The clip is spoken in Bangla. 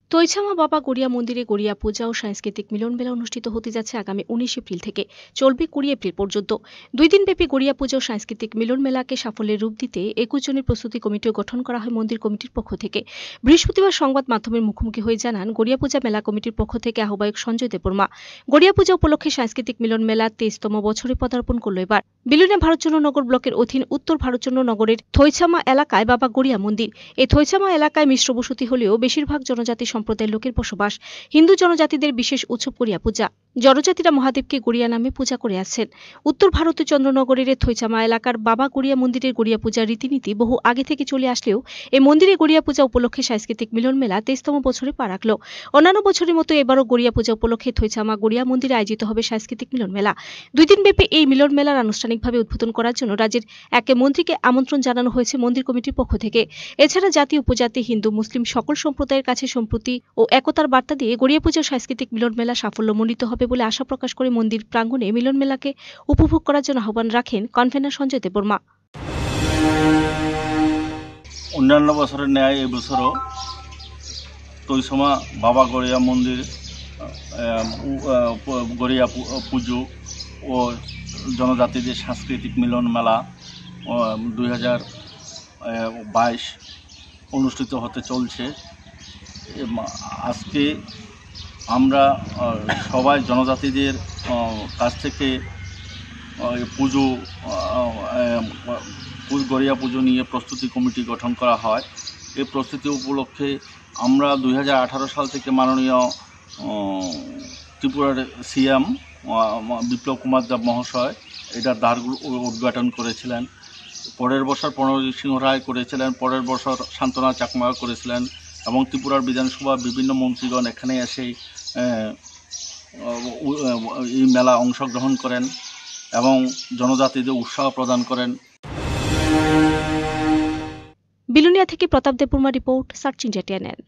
তৈছামা বাবা গড়িয়া মন্দিরে গড়িয়া পূজা ও সাংস্কৃতিক মিলনমেলা অনুষ্ঠিত হতে যাচ্ছে আগামী 19 এপ্রিল থেকে চলবে 20 এপ্রিল পর্যন্ত। 2 দিনব্যাপী গড়িয়া পূজা ও সাংস্কৃতিক মিলনমেলাকে সাফল্যের রূপ দিতে 21 জনের প্রস্তুতি কমিটিও গঠন করা হয় মন্দির কমিটির পক্ষ থেকে। বৃহস্পতিবার সংবাদ মাধ্যমের মুখোমুখি হয়ে জানান গড়িয়া পূজা মেলা কমিটির পক্ষ থেকে আহ্বায়ক সঞ্জয় দেববর্মা। গড়িয়া পূজা উপলক্ষে সাংস্কৃতিক মিলন মেলা 23তম বছরে পদার্পণ করল এবার। বিলুনিয়া ভারতচন্দ্র নগর ব্লকের অধীন উত্তর ভারতচন্দ্র নগরের থৈছামা এলাকায় বাবা গড়িয়া মন্দির। এই থৈছামা এলাকায় মিশ্র বসতি হলেও বেশিরভাগ জনজাতি সম্প্রদায়ের লোকের বসবাস। হিন্দু জনজাতিদের বিশেষ উৎসব গড়িয়া পূজা। জনজাতিরা মহাদেবকে গড়িয়া নামে পূজা করে আসছেন। উত্তর ভারতের চন্দ্রনগরের থৈছামা এলাকার বাবা গড়িয়া মন্দিরের গড়িয়া পূজার রীতিনীতি বহু আগে থেকে চলে আসলেও এই মন্দিরে গড়িয়া পূজা উপলক্ষে সাংস্কৃতিক মিলন মেলা 23তম বছরে পা রাখল। অন্যান্য বছরের মতো এবারও গড়িয়া পূজা উপলক্ষে থৈছামা গড়িয়া মন্দিরে আয়োজিত হবে সাংস্কৃতিক মিলন মেলা। 2 দিনব্যাপী এই মিলন মেলার আনুষ্ঠানিকভাবে উদ্বোধন করার জন্য রাজ্যের এক মন্ত্রীকে আমন্ত্রণ জানানো হয়েছে মন্দির কমিটির পক্ষ থেকে। এছাড়া জাতি উপজাতি হিন্দু মুসলিম সকল সম্প্রদায়ের কাছে সম্প্রীতি ও একতার বার্তা দিয়ে গড়িয়া পূজার সাংস্কৃতিক মিলন মেলা সাফল্যমণ্ডিত হবে বলে আশা প্রকাশ করে মন্দির প্রাঙ্গণে মিলন মেলাকে উপভোগ করার জন্য আহ্বান রাখেন কনভেনার সঞ্জয় দেববর্মা। অন্যান্য বছরের ন্যায় এবছরও তৈছামা বাবা গড়িয়া মন্দির গড়িয়া পুজো ও জনজাতিদের সাংস্কৃতিক মিলন মেলা 2022 অনুষ্ঠিত হতে চলছে। আজকে আমরা সবাই জনজাতিদের কাছ থেকে পুজো গড়িয়া পুজো নিয়ে প্রস্তুতি কমিটি গঠন করা হয়। এই প্রস্তুতি উপলক্ষে আমরা 2018 সাল থেকে মাননীয় ত্রিপুরার সিএম বিপ্লব কুমার দেব মহাশয় এটার দ্বার উদ্ঘাটন করেছিলেন। পরের বছর প্রণজিৎ সিংহ রায় করেছিলেন, পরের বছর শান্তনা চাকমা করেছিলেন এবং ত্রিপুরার বিধানসভা বিভিন্ন মন্ত্রীগণ এখানে এসে এই মেলা অংশগ্রহণ করেন এবং জনজাতিদের উৎসাহ প্রদান করেন। বিলুনিয়া থেকে Pratap Debbarma report, search India.